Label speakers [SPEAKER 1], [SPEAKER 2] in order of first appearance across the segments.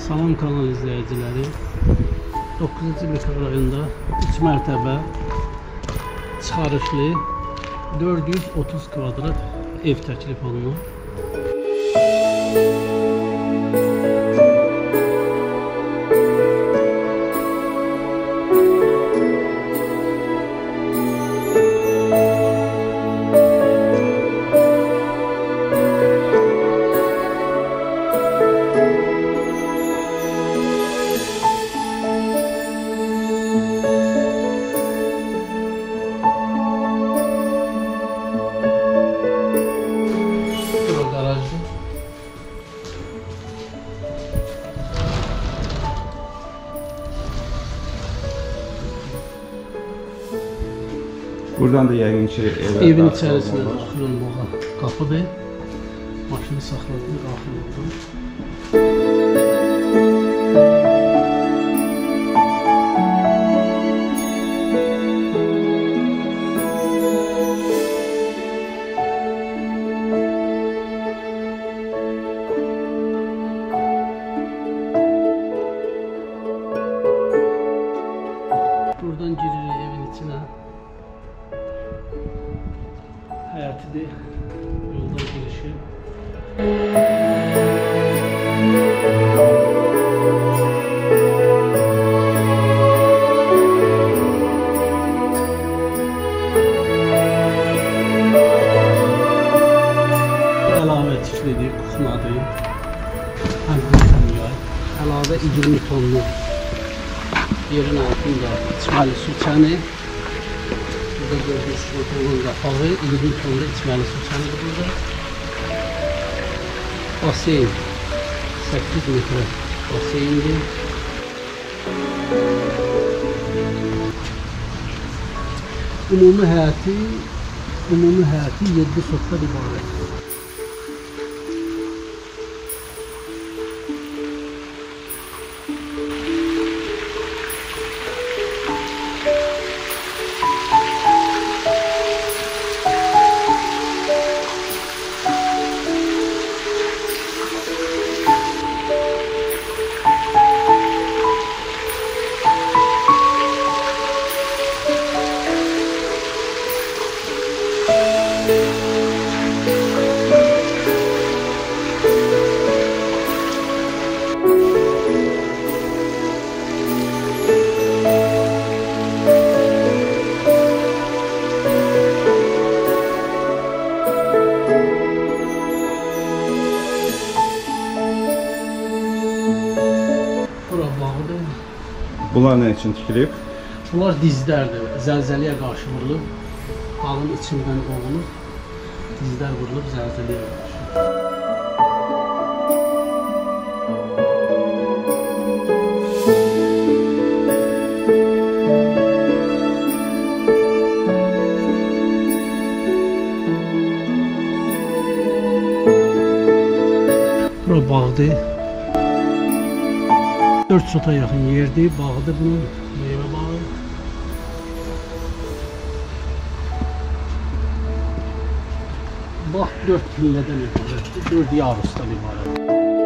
[SPEAKER 1] Salam kanal izləyiciləri. 9-cu mikrorayonda 3 mərtəbə çıxarışlı 430 kvadrat ev təklif olunur.
[SPEAKER 2] Buradan da yəqin ki,
[SPEAKER 1] evin içərisinə daxil olmağa qapıdır. Maşını saxladım, daxil oldu. Buradan giririk evin içinə. Həyətidir, yoldan girişi. Əlavə tiklidir, kuxnadır. Həm qırxın yay. Əlavə 20 tonluq yerin altında içməli su çəni. Burada gördüyünüz motorun qapağı 20 tonlu içməli su çanıdır burada. Baseyn 8 metre baseyndir. Ümumi həyəti 7 sotdan ibarətdir.
[SPEAKER 2] Bunlar nə üçün tikilib?
[SPEAKER 1] Bunlar dizlərdir. Zəlzələyə qarşı vurulub, dağın içindən qovulub, dizlər vurulub zəlzələyə qarşı. Bura bağdır. 4 sota yaxın yerdir, bağdır bunun, meyvə bağı. Bağ 4 pillədən ibarətdir, 4 yarusdan ibarətdir.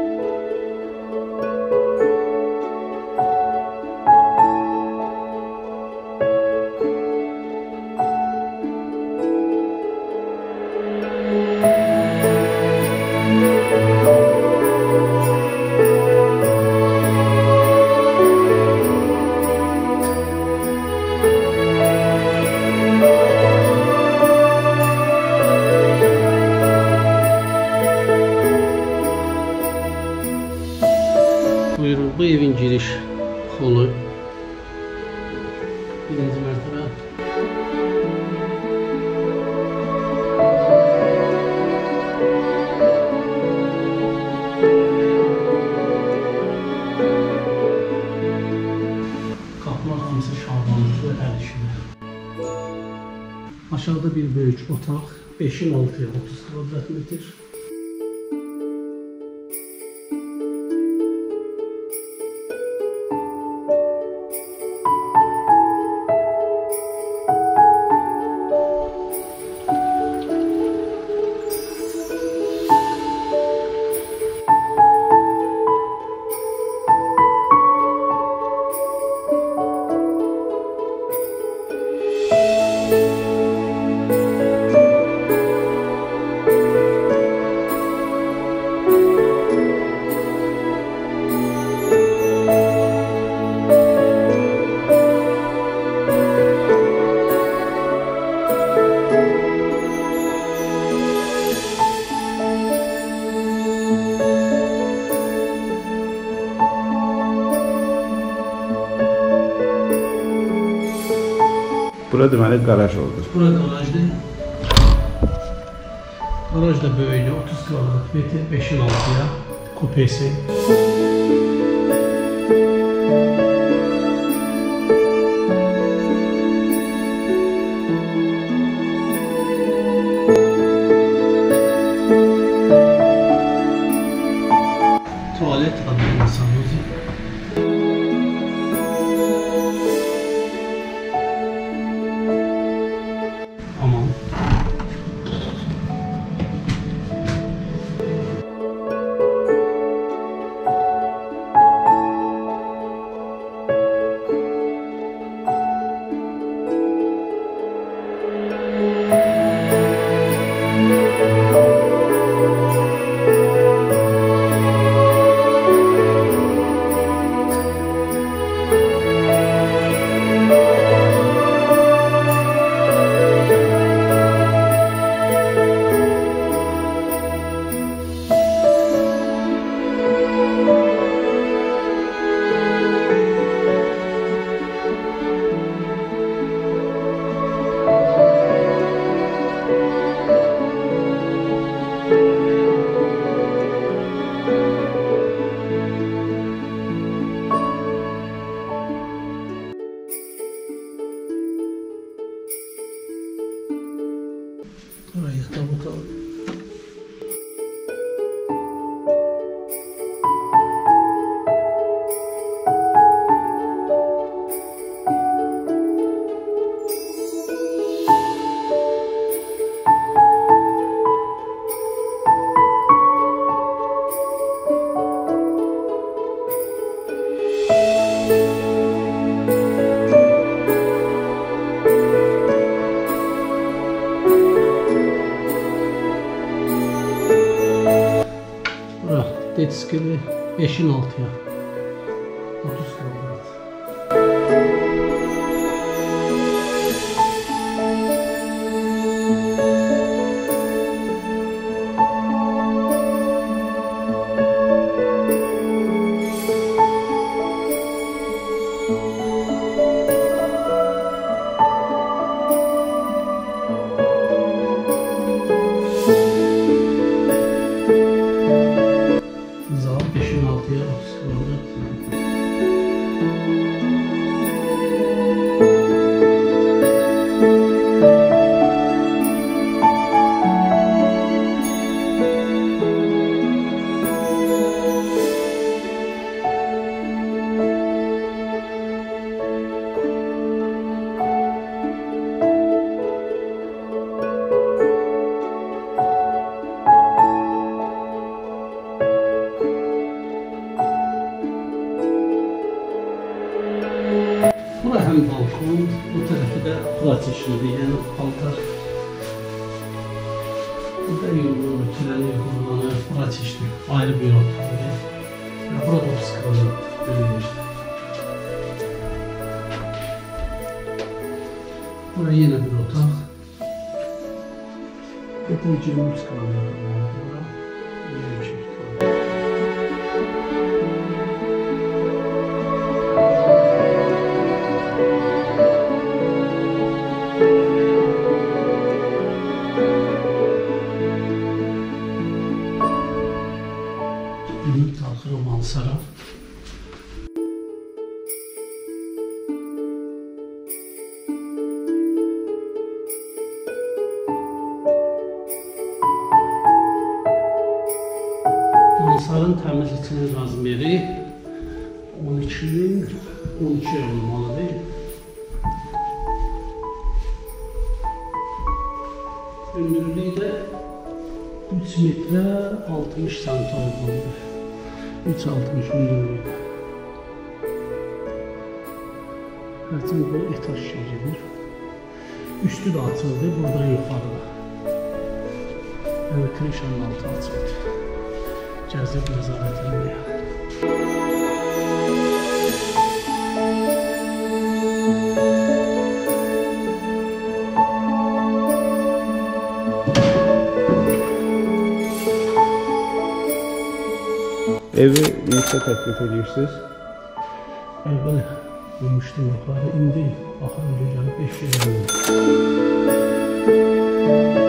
[SPEAKER 1] Buyurun, bu evin giriş holu. Birinci mərtəbə. Qapılar hamısı şabanlıqlı, əl işidir. Aşağıda bir böyük otaq, 5-in 6-ya 30 kvadrat metr.
[SPEAKER 2] Bura deməli qaraj oldu.
[SPEAKER 1] Bura qarajdır. Qaraj da böyüklü 30 kvadrat metr, 5'in 6'ya kupesi. Tuvalet kabini sanusi. Aman. Buraya tabut alalım. Dediğiniz gibi 5'in 6'ya 30 kvadrat. Bura hem balkon, bu tarafı da kula çeşmedi, yani paltar. Burada yumruğu, tüneli yumruğu, kula çeşmedi. Ayrı bir otağı. Burada 30 kvadrat bölünmüş. Buraya yine bir otak. Burada 23 kvadrat. Tahıl Mansara. Mansarın təmizlikçinin razmeri 12 olmalı değil. Ömürlüğü de 3 metre 60 santim olmalıdır. 3.60 ömürlüğü. Hərçin bu etaj şəklidir. Üstü də açıldı, buradan yuxarıda. Yəni krişanın altı açıldı. Gəzib nəzarət etməyə. Evi neçə təklif edirsiniz? Evi Durmuşdum yuxarı, indi. Baxan öyle gəlib 5 km.